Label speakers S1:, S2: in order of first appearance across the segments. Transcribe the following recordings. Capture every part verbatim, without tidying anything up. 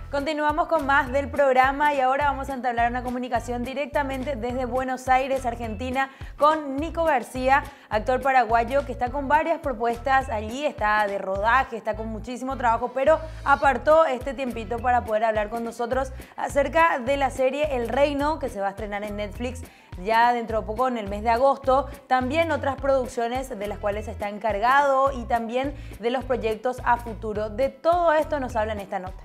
S1: Continuamos con más del programa y ahora vamos a entablar una comunicación directamente desde Buenos Aires, Argentina, con Nico García, actor paraguayo que está con varias propuestas allí, está de rodaje, está con muchísimo trabajo, pero apartó este tiempito para poder hablar con nosotros acerca de la serie El Reino, que se va a estrenar en Netflix ya dentro de poco, en el mes de agosto. También otras producciones de las cuales está encargado y también de los proyectos a futuro. De todo esto nos habla en esta nota.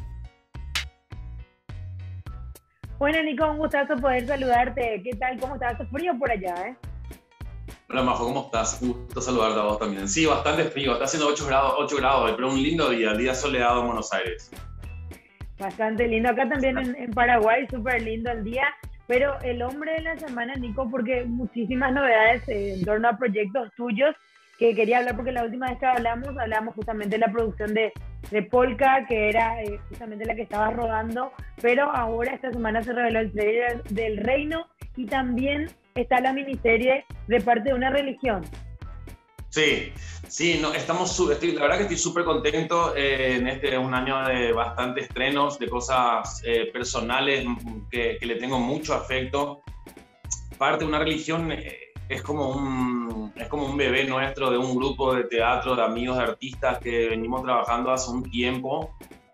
S2: Bueno, Nico, un gustazo poder saludarte. ¿Qué tal? ¿Cómo estás? ¿Hace frío por allá, eh?
S3: Hola, Majo, ¿cómo estás? Un gusto saludarte a vos también. Sí, bastante frío. Está haciendo ocho grados, ocho grados, pero un lindo día, día soleado en Buenos Aires.
S2: Bastante lindo. Acá también en, en Paraguay, súper lindo el día. Pero el hombre de la semana, Nico, porque muchísimas novedades eh, en torno a proyectos tuyos que quería hablar, porque la última vez que hablamos, hablamos justamente de la producción de, de Polka, que era eh, justamente la que estabas rodando, pero ahora esta semana se reveló el trailer del Reino y también está la miniserie de Parte de una religión.
S3: Sí, sí, no, estamos, estoy, la verdad que estoy súper contento eh, en este un año de bastantes estrenos, de cosas eh, personales que, que le tengo mucho afecto. Parte de una religión eh, es, como un, es como un bebé nuestro de un grupo de teatro, de amigos, de artistas que venimos trabajando hace un tiempo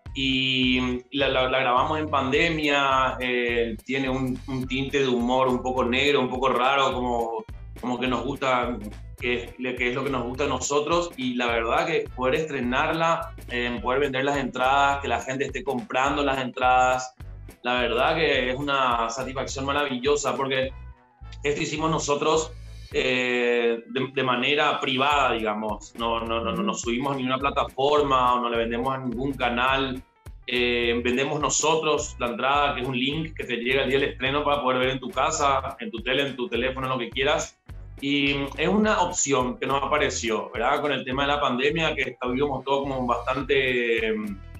S3: y la, la, la grabamos en pandemia, eh, tiene un, un tinte de humor un poco negro, un poco raro, como, como que nos gusta... Que, que es lo que nos gusta a nosotros, y la verdad que poder estrenarla, eh, poder vender las entradas, que la gente esté comprando las entradas, la verdad que es una satisfacción maravillosa, porque esto hicimos nosotros eh, de, de manera privada, digamos, no, no, no, no nos subimos a ninguna plataforma, o no le vendemos a ningún canal, eh, vendemos nosotros la entrada, que es un link que te llega el día del estreno para poder ver en tu casa, en tu tele, en tu teléfono, lo que quieras. Y es una opción que nos apareció, ¿verdad? Con el tema de la pandemia, que estuvimos todos como bastante...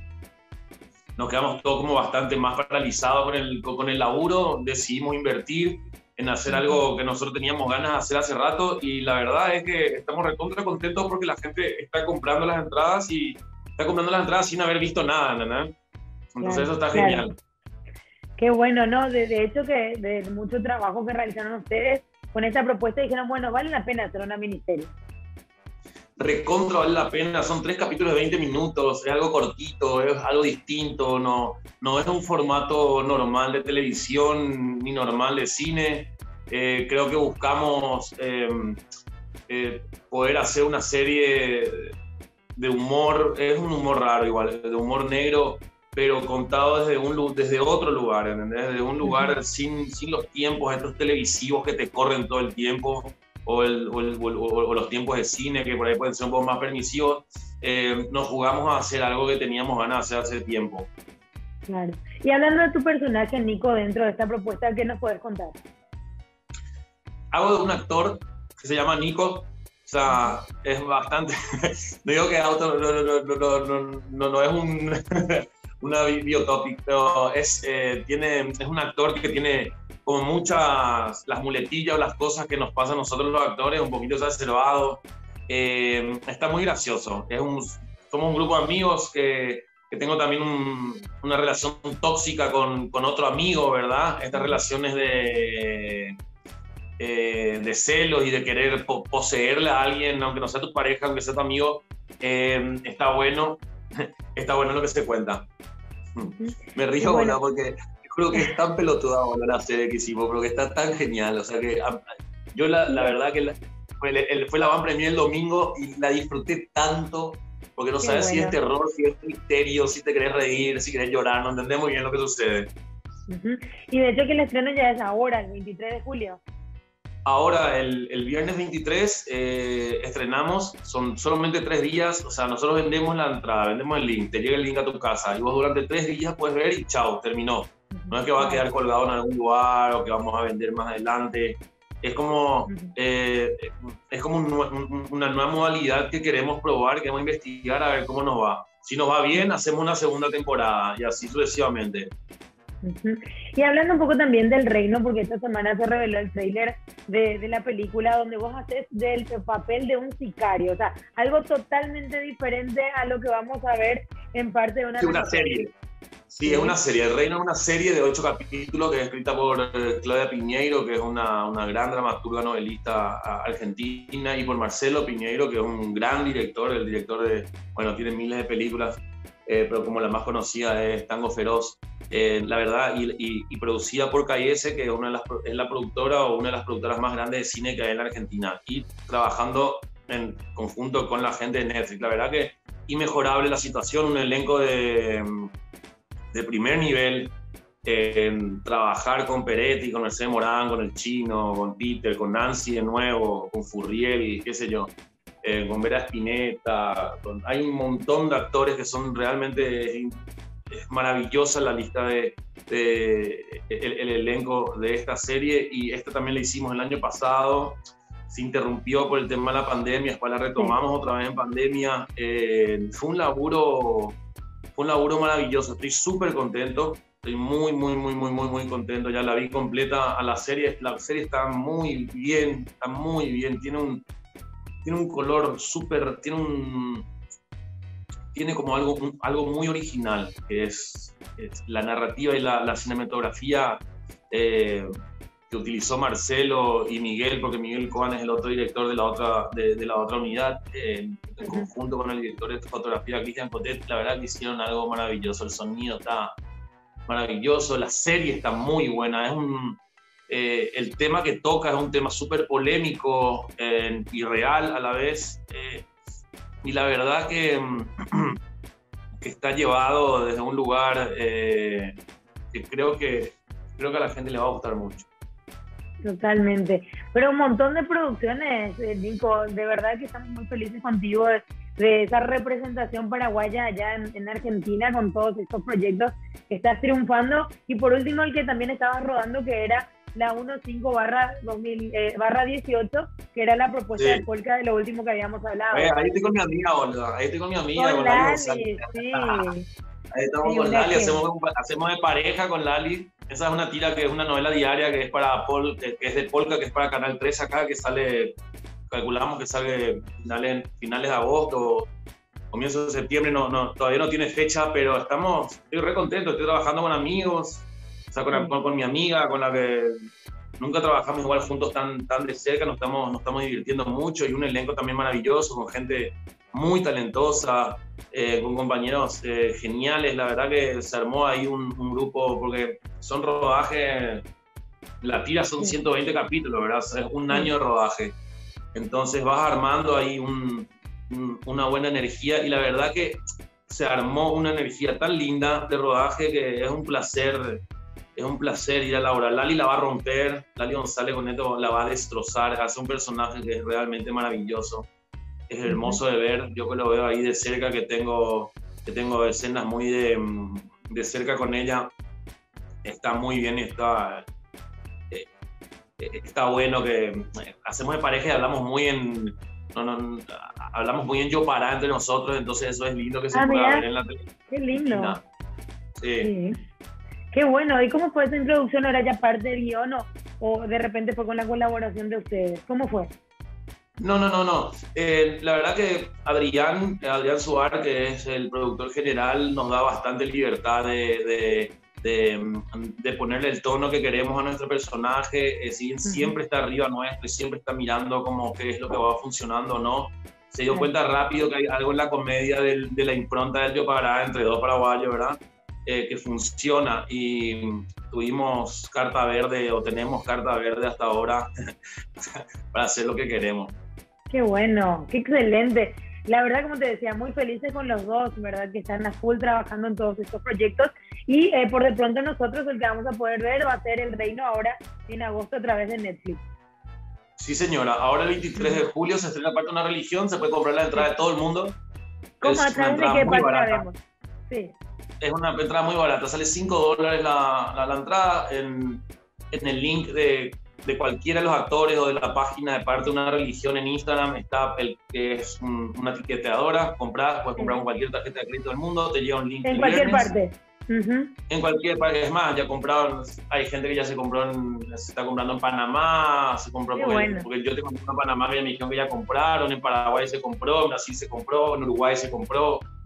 S3: Nos quedamos todos como bastante más paralizados con el, con el laburo. Decidimos invertir en hacer algo que nosotros teníamos ganas de hacer hace rato. Y la verdad es que estamos recontra contentos porque la gente está comprando las entradas y está comprando las entradas sin haber visto nada, ¿no? Entonces claro, eso está claro. Genial.
S2: Qué bueno, ¿no? De, de hecho, que de mucho trabajo que realizaron ustedes con esta propuesta, dijeron, bueno, vale la pena hacer una miniserie.
S3: Recontra vale la pena, son tres capítulos de veinte minutos, es algo cortito, es algo distinto, no, no es un formato normal de televisión ni normal de cine. Eh, creo que buscamos eh, eh, poder hacer una serie de humor, es un humor raro igual, de humor negro, pero contado desde, un, desde otro lugar, ¿entendés? Desde un lugar uh-huh. sin, sin los tiempos estos televisivos que te corren todo el tiempo, o, el, o, el, o, o los tiempos de cine que por ahí pueden ser un poco más permisivos. Eh, nos jugamos a hacer algo que teníamos ganas de hacer hace tiempo.
S2: Claro. Y hablando de tu personaje, Nico, dentro de esta propuesta, ¿qué nos puedes contar?
S3: Hago de un actor que se llama Nico. O sea, es bastante... no digo que auto, no, no, no, no, no, no, no es un... una biotopic, pero es, eh, tiene, es un actor que tiene como muchas, las muletillas o las cosas que nos pasan a nosotros los actores, un poquito exacerbado. Eh, está muy gracioso. Es un, somos un grupo de amigos que, que tengo también un, una relación tóxica con, con otro amigo, ¿verdad? Estas relaciones de, eh, de celos y de querer po poseerle a alguien, aunque no sea tu pareja, aunque sea tu amigo, eh, está bueno. Está bueno lo que se cuenta. Me río, bueno, porque creo que es tan pelotuda bueno, la serie que hicimos, pero que está tan genial. O sea que yo la, la verdad que la, fue, el, fue la van premier el domingo y la disfruté tanto, porque no Qué sabes bueno. si es terror, si es misterio, si te querés reír, si querés llorar, no entendés muy bien lo que sucede.
S2: Uh-huh. Y de hecho que el estreno ya es ahora, el veintitrés de julio.
S3: Ahora, el, el viernes veintitrés, eh, estrenamos, son solamente tres días, o sea, nosotros vendemos la entrada, vendemos el link, te llega el link a tu casa, y vos durante tres días puedes ver y chao, terminó. No es que va a quedar colgado en algún lugar o que vamos a vender más adelante. Es como, eh, es como un, un, una nueva modalidad que queremos probar, queremos investigar a ver cómo nos va. Si nos va bien, hacemos una segunda temporada y así sucesivamente.
S2: Uh-huh. Y hablando un poco también del Reino, porque esta semana se reveló el tráiler de, de la película donde vos haces del papel de un sicario, o sea, algo totalmente diferente a lo que vamos a ver en parte de una,
S3: una serie. Sí, es una serie. El Reino es una serie de ocho capítulos que es escrita por eh, Claudia Piñeiro, que es una, una gran dramaturga novelista a- argentina, y por Marcelo Piñeiro, que es un gran director, el director de, bueno, tiene miles de películas, eh, pero como la más conocida es Tango Feroz, eh, la verdad, y, y, y producida por K S, que es, una de las, es la productora o una de las productoras más grandes de cine que hay en la Argentina, y trabajando en conjunto con la gente de Netflix. La verdad que inmejorable la situación, un elenco de... de primer nivel, eh, trabajar con Peretti, con Mercedes Morán, con el Chino, con Peter, con Nancy de nuevo, con Furriel, qué sé yo, eh, con Vera Spinetta, con, hay un montón de actores que son realmente, es maravillosa la lista de, de el, el elenco de esta serie, y esta también la hicimos el año pasado. Se interrumpió por el tema de la pandemia, después la retomamos sí. otra vez en pandemia. Eh, fue un laburo Fue un laburo maravilloso, estoy súper contento, estoy muy, muy, muy, muy, muy, muy contento, ya la vi completa a la serie, la serie está muy bien, está muy bien, tiene un, tiene un color súper, tiene un, tiene como algo, un, algo muy original, que es, es la narrativa y la, la cinematografía eh, que utilizó Marcelo y Miguel, porque Miguel Coan es el otro director de la otra, de, de la otra unidad, eh, en conjunto con el director de fotografía, Cristian Cotet. La verdad que hicieron algo maravilloso, el sonido está maravilloso, la serie está muy buena, es un, eh, el tema que toca es un tema súper polémico eh, y real a la vez, eh, y la verdad que, que está llevado desde un lugar eh, que creo que, creo que a la gente le va a gustar mucho.
S2: Totalmente, pero un montón de producciones, eh, Nico, de verdad que estamos muy felices contigo de, de esa representación paraguaya allá en, en Argentina con todos estos proyectos que estás triunfando. Y por último, el que también estabas rodando, que era la quince barra dieciocho, que era la propuesta sí. de Polka de lo último que habíamos hablado.
S3: Oye, ahí estoy con mi amiga, Olga, ahí estoy con mi amiga.
S2: Con Lali, sí.
S3: Ahí estamos sí, con Lali, hacemos, hacemos de pareja con Lali. Esa es una tira que es una novela diaria que es para Pol, que es de Polka, que es para Canal tres acá, que sale, calculamos que sale finales, finales de agosto, comienzo de septiembre, no, no, todavía no tiene fecha, pero estamos, estoy re contento, estoy trabajando con amigos, o sea, con, con, con mi amiga, con la que nunca trabajamos igual juntos tan, tan de cerca, nos estamos, nos estamos divirtiendo mucho, y un elenco también maravilloso, con gente muy talentosa, eh, con compañeros eh, geniales. La verdad que se armó ahí un, un grupo, porque son rodajes, la tira son ciento veinte capítulos, ¿verdad? Es un año de rodaje. Entonces vas armando ahí un, un, una buena energía, y la verdad que se armó una energía tan linda de rodaje que es un placer, es un placer ir a laborar. Lali la va a romper, Lali González con esto la va a destrozar, hace un personaje que es realmente maravilloso. Es hermoso de ver, yo que lo veo ahí de cerca, que tengo, que tengo escenas muy de, de cerca con ella, está muy bien y está, eh, está bueno que hacemos de pareja y hablamos muy en, no, no, hablamos muy en yo para entre nosotros, entonces eso es lindo que se
S2: ah,
S3: pueda
S2: mira.
S3: ver en la televisión.
S2: Qué lindo.
S3: Sí.
S2: Sí. Qué bueno, ¿y cómo fue esa introducción? ¿Era ya parte del guión o, o de repente fue con la colaboración de ustedes? ¿Cómo fue?
S3: No, no, no, no. Eh, la verdad que Adrián, Adrián Suar, que es el productor general, nos da bastante libertad de, de, de, de ponerle el tono que queremos a nuestro personaje. Eh, si, siempre está arriba nuestro y siempre está mirando como qué es lo que va funcionando o no. Se dio cuenta rápido que hay algo en la comedia del, de la impronta del Yo Pará entre dos paraguayos, ¿verdad? Eh, que funciona, y tuvimos carta verde, o tenemos carta verde hasta ahora para hacer lo que queremos.
S2: Qué bueno, qué excelente. La verdad, como te decía, muy felices con los dos, ¿verdad? Que están a full trabajando en todos estos proyectos, y eh, por de pronto nosotros el que vamos a poder ver va a ser El Reino ahora en agosto a través de Netflix.
S3: Sí, señora, ahora el veintitrés de julio se estrena Parte de una religión, se puede comprar la entrada de todo el mundo.
S2: ¿Cómo? ¿A través de qué parte vemos? Sí.
S3: Es una entrada muy barata, sale cinco dólares la, la, la entrada. En, en el link de, de cualquiera de los actores o de la página de Parte de una religión en Instagram está el que es un, una etiquetadora, compras, puedes comprar con cualquier tarjeta de crédito del mundo, te llega un link.
S2: En cualquier viernes. parte. Uh-huh.
S3: En cualquier parte, es más, ya compraron, hay gente que ya se compró, en, se está comprando en Panamá, se compró porque,
S2: bueno.
S3: porque yo tengo en Panamá, me dijeron que ya compraron, en Paraguay se compró, en Brasil se compró, en Uruguay se compró.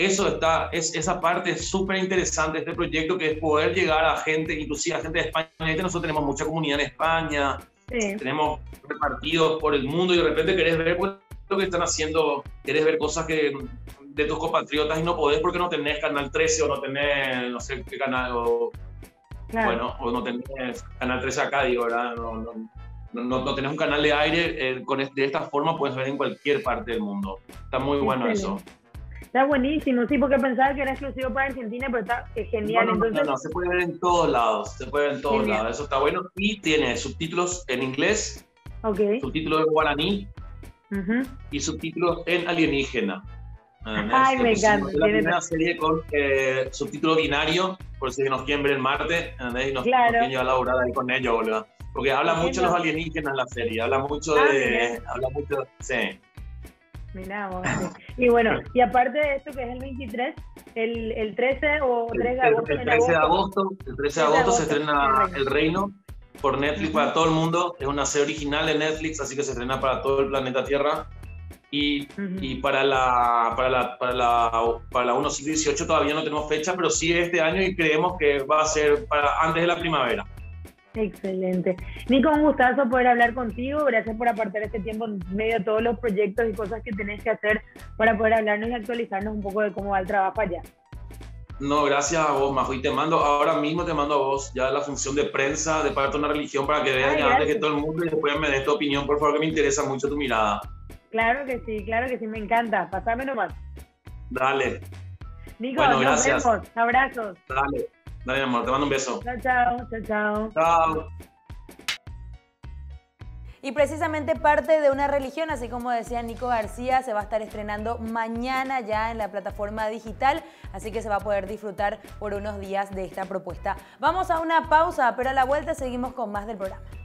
S3: eso está, es, esa parte es súper interesante de este proyecto, que es poder llegar a gente, inclusive a gente de España. Nosotros tenemos mucha comunidad en España, sí. Tenemos repartidos por el mundo y de repente querés ver pues, lo que están haciendo, querés ver cosas que, de tus compatriotas y no podés porque no tenés Canal trece o no tenés, no sé qué canal, o, claro. Bueno, o no tenés Canal trece acá, digo, ¿verdad? No, no, no, no tenés un canal de aire, eh, con, de esta forma puedes ver en cualquier parte del mundo. Está muy bueno eso.
S2: Está buenísimo, sí, porque pensaba que era exclusivo para Argentina, pero está es genial.
S3: No, no,
S2: Entonces...
S3: no, no, se puede ver en todos lados, se puede ver en todos genial. lados, eso está bueno. Y tiene subtítulos en inglés, okay. subtítulos en guaraní uh-huh. y subtítulos en alienígena.
S2: Ay, me encanta.
S3: Es la primera serie con eh, subtítulo binario, por si nos quieren ver en Marte, ¿entendés? Y nos,
S2: claro.
S3: nos quieren llevar a laburar ahí con ellos, boludo. Porque habla mucho de los alienígenas en la serie, habla mucho ah, de... Mirá. Habla mucho, sí.
S2: Mirá vos, sí. Y bueno, y aparte de esto que es el veintitrés, el, el trece o tres de agosto...
S3: El, el trece de agosto, el trece de agosto se estrena El Reino por Netflix uh-huh. para todo el mundo. Es una serie original de Netflix, así que se estrena para todo el planeta Tierra. Y, uh-huh. y para la para la para la para la uno siglo dieciocho todavía no tenemos fecha, pero sí este año y creemos que va a ser para antes de la primavera.
S2: Excelente. Nico, un gustazo poder hablar contigo. Gracias por apartar este tiempo en medio de todos los proyectos y cosas que tenés que hacer para poder hablarnos y actualizarnos un poco de cómo va el trabajo allá.
S3: No, gracias a vos, Majo. Y te mando, ahora mismo te mando a vos ya la función de prensa de parte de una religión para que veas ya antes que todo el mundo y después me des tu opinión, por favor, que me interesa mucho tu mirada.
S2: Claro que sí, claro que sí, me encanta. Pasame nomás.
S3: Dale.
S2: Nico,
S3: bueno,
S2: nos
S3: gracias.
S2: vemos. Abrazos.
S3: Dale. Dale, amor, te mando un beso.
S2: Chao, chao, chao, chao.
S3: Chao.
S1: Y precisamente parte de una religión, así como decía Nico García, se va a estar estrenando mañana ya en la plataforma digital, así que se va a poder disfrutar por unos días de esta propuesta. Vamos a una pausa, pero a la vuelta seguimos con más del programa.